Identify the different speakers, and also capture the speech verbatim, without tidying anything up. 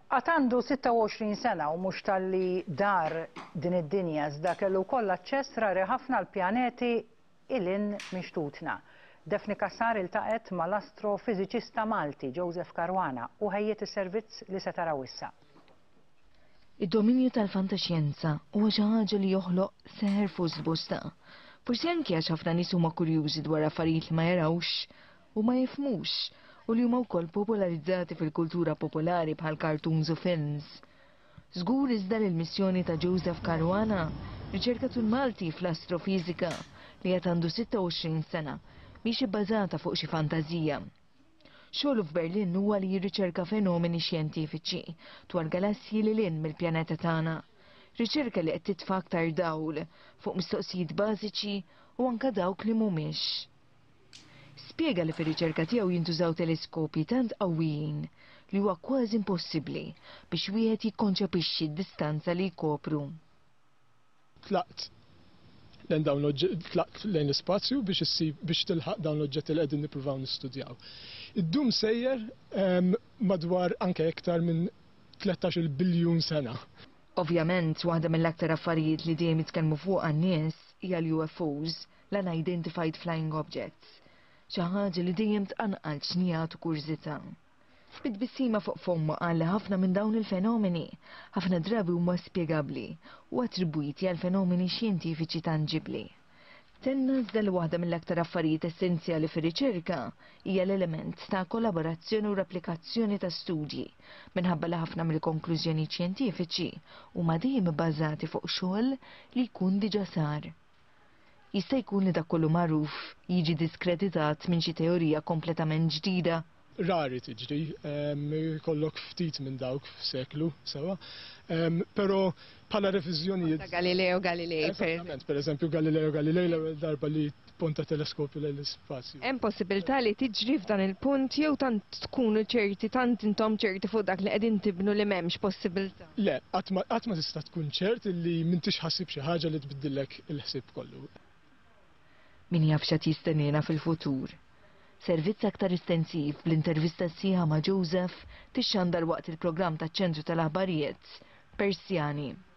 Speaker 1: Għatandu sitta u għoxrin sena u mux tal-li dar din id-dinja zda kellu koll aċċess rari ħafna l-pjaneti il-in mixtutna. Defni Kassar iltaqet mal-astrofiżiċista Malti Joseph Caruana u ħejjiet is-servizz li se taraw issa.
Speaker 2: Id-dominju tal-fantaxjenza huwa xi ħaġa li joħloq seħer fost bosta. Forsi anke għax ħafna nies huma kurjużi dwar affarijiet li ma jarawx u ma jifhmux u li huma wkoll popolarizzati fil-kultura popolari bħal cartoons u films. Żgur iżda l-missjoni ta' Joseph Caruana, riċerkatur Malti fl-astrofiżika li qed għandu sitta u għoxrin sena, mhix ibbażata fuq xi fantażija. Xogħlu f'Berlin huwa li jirriċerka fenomeni xjentifiċi dwar galassji li lin mill-pjaneta tagħna. Riċerka li qed titfa' aktar dawl fuq mistoqsijiet bażiċi u anke dawk li mhumiex. Spjega li fir-riċerka tiegħu jintużaw teleskopi tant qawwijin li huwa kważi impossibbli biex wieħed jikkonċepixxi d-distanza li jkopru.
Speaker 3: Tlaqt lejn dawn tlaqt lejn l-ispazju biex issib biex tilħaq dawn l-oġġetti li qegħdin nippruvaw nistudjaw. Id-dum sejjer madwar anke iktar minn tletax-il biljun sena.
Speaker 2: Ovvjament, waħda mill-aktar affarijiet li dejjem jitkellmu fuq għan-nies hija l-U F Os, l-Unidentified Flying Objects. Xi ħaġa li dejjem tqanqal xnijat u kurżità. Bid-bissima fuq fomma qal li ħafna minn dawn il-fenomeni ħafna drabi huma spjegabbli u attribwiti għal fenomeni xjentifiċi tanġibli. Tenna iżda li waħda mill-aktar affarijiet essenzjali fir-riċerka hija l-element ta' kollaborazzjoni u replikazzjoni ta' studji minħabba li ħafna mill-konklużjoni xjentifiċi huma dejjem ibbażati fuq xogħol li jkun diġà sar. Jista' jkun li dak kollu magħruf jiġi diskreditat minn xi teorija kompletament ġdida.
Speaker 3: Rari tiġri, kollok ftit minn dawk f'seklu sewa, però bħala reviżjonijiet.
Speaker 2: Galileo Galilei.
Speaker 3: Per eżempju Galileo Galilei l-ewwel darba li ponta teleskopju lejn l-ispazju.
Speaker 4: Hemm possibilità li tiġri f'dan il-punt jew tant tkunu ċerti, tant intom ċerti fuq dak li qegħdin tibnu li m'hemmx possibilità.
Speaker 3: Le, qatt ma tista' tkun ċert li m'intix ħassib xi ħaġa li tbiddillek il-ħsieb kollu.
Speaker 2: Min jaf x'qed jistennina fil-futur. Servizz aktar estensiv bl-intervista sħiħa ma' Joseph tixxandar waqt il-programm taċ-ċentru tal-aħbarijiet Persjani.